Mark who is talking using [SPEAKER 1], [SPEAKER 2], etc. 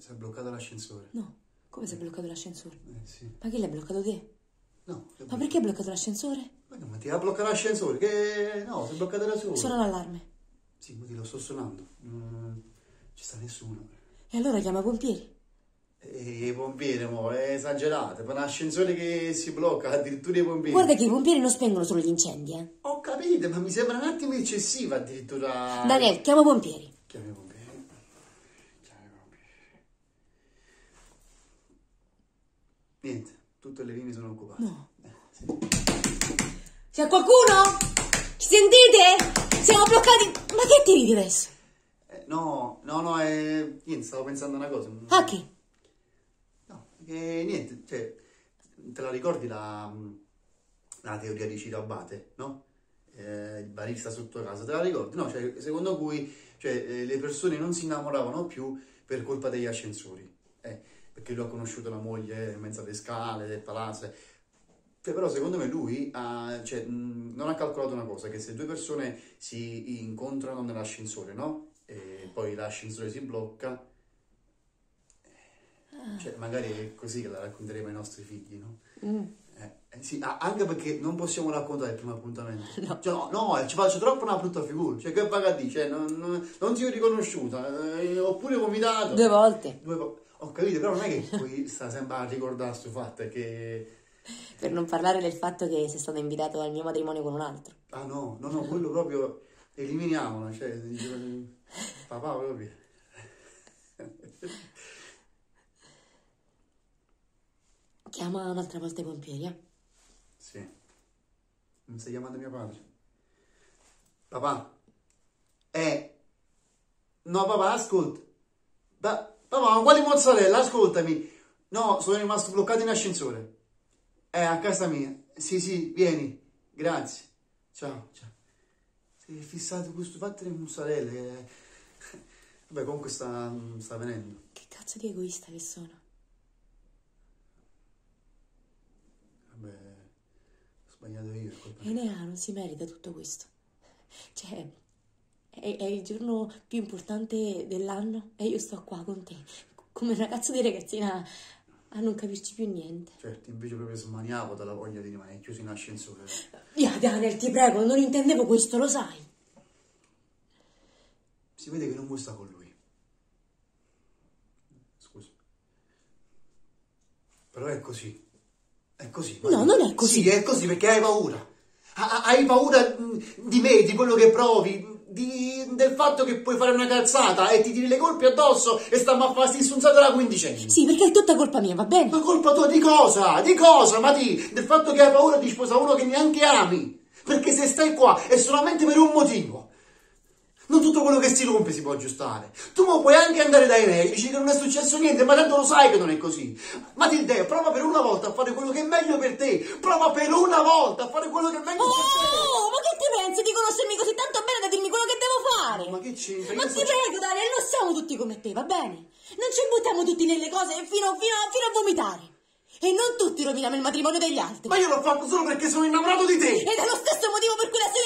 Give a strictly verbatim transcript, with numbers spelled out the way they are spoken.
[SPEAKER 1] Si è bloccato l'ascensore.
[SPEAKER 2] No, come si è bloccato l'ascensore?
[SPEAKER 1] Eh sì.
[SPEAKER 2] Ma chi l'ha bloccato te?
[SPEAKER 1] No.
[SPEAKER 2] Ma perché hai bloccato l'ascensore?
[SPEAKER 1] Ma no, ma ti ha bloccato l'ascensore? Che... No, si è bloccato da solo.
[SPEAKER 2] Suona l'allarme.
[SPEAKER 1] Sì, ma ti lo sto suonando. Non ci sta nessuno.
[SPEAKER 2] E allora chiama i pompieri.
[SPEAKER 1] E i pompieri, mo, è esagerato. Per un ascensore che si blocca, addirittura i pompieri.
[SPEAKER 2] Guarda che i pompieri non spengono solo gli incendi, eh.
[SPEAKER 1] Ho capito, ma mi sembra un attimo eccessiva addirittura.
[SPEAKER 2] Daniel, chiama i pompieri.
[SPEAKER 1] Chiami i pompieri. Chiami i pompieri. Niente, tutte le linee sono occupate.
[SPEAKER 2] No.
[SPEAKER 1] Eh, sì.
[SPEAKER 2] C'è qualcuno? Ci sentite? Siamo bloccati. Ma che ti ridi adesso?
[SPEAKER 1] Eh, no, no, no, eh, niente, stavo pensando a una cosa.
[SPEAKER 2] Ah, che?
[SPEAKER 1] No, che niente, cioè, te la ricordi la, la teoria di Ciro Abate, no? Eh, il barista sotto casa, te la ricordi? No, cioè, secondo cui cioè, eh, le persone non si innamoravano più per colpa degli ascensori, eh, perché lui ha conosciuto la moglie in mezzo alle scale del palazzo. Cioè, però secondo me lui ha, cioè, mh, non ha calcolato una cosa, che se due persone si incontrano nell'ascensore, no? E poi l'ascensore si blocca, cioè magari è così che la racconteremo ai nostri figli, no?
[SPEAKER 2] Mm.
[SPEAKER 1] Eh, eh, sì, ah, anche perché non possiamo raccontare il primo appuntamento.
[SPEAKER 2] No.
[SPEAKER 1] Cioè, no, no, ci faccio troppo una brutta figura. Cioè, che vaga di, cioè, non, non, non ti ho riconosciuta, eh, oppure vomitato.
[SPEAKER 2] Due volte.
[SPEAKER 1] Due vo- Ho capito, però non è che poi sta sempre a ricordare sto fatto, è che...
[SPEAKER 2] Per non parlare del fatto che sei stato invitato al mio matrimonio con un altro.
[SPEAKER 1] Ah no, no, no, quello proprio eliminiamolo, cioè, dice, papà proprio.
[SPEAKER 2] Chiama un'altra volta i pompieri, eh?
[SPEAKER 1] Sì. Non stai chiamando mio padre? Papà? Eh? No, papà, ascolta. Pa- papà, ma quali mozzarella? Ascoltami. No, sono rimasto bloccato in ascensore. Eh, a casa mia. Sì, sì, vieni. Grazie. Ciao, ciao. Sei fissato questo fatto di mozzarella. Che... Vabbè, comunque sta, sta venendo.
[SPEAKER 2] Che cazzo di egoista che sono.
[SPEAKER 1] Vabbè, ho sbagliato io. È colpa mia.
[SPEAKER 2] Enea non si merita tutto questo. Cioè, è, è il giorno più importante dell'anno e io sto qua con te, come una cazzo di ragazzina a non capirci più niente.
[SPEAKER 1] Certo, invece proprio smaniavo dalla voglia di rimanere chiuso in ascensore.
[SPEAKER 2] Via, Daniel, ti prego, non intendevo questo, lo sai.
[SPEAKER 1] Si vede che non vuoi stare con lui. Scusa. Però è così. È così.
[SPEAKER 2] No, non è così.
[SPEAKER 1] Sì, è così perché hai paura. Ha- Hai paura di me, di quello che provi, di- del fatto che puoi fare una cazzata e ti tiri le colpe addosso e stiamo a fare stissunzato della quindicenne.
[SPEAKER 2] Sì, perché è tutta colpa mia, va bene?
[SPEAKER 1] Ma colpa tua di cosa? Di cosa? Ma di, del fatto che hai paura di sposare uno che neanche ami. Perché se stai qua è solamente per un motivo. Non tutto quello che si rompe si può aggiustare. Tu mo puoi anche andare dai miei, dici che non è successo niente, ma tanto lo sai che non è così. Ma ti deo, prova per una volta a fare quello che è meglio per te. Prova per una volta a fare quello che è meglio
[SPEAKER 2] Oh,
[SPEAKER 1] per te.
[SPEAKER 2] ma che ti pensi di conoscermi così tanto bene da dirmi quello che devo fare?
[SPEAKER 1] Ma che c'entra?
[SPEAKER 2] Ma
[SPEAKER 1] Io
[SPEAKER 2] ti
[SPEAKER 1] sto-
[SPEAKER 2] prego, Daniel, non siamo tutti come te, va bene? Non ci buttiamo tutti nelle cose fino, fino, fino a vomitare. E non tutti roviniamo il matrimonio degli altri.
[SPEAKER 1] Ma io l'ho fatto solo perché sono innamorato di te.
[SPEAKER 2] Ed è lo stesso motivo per cui la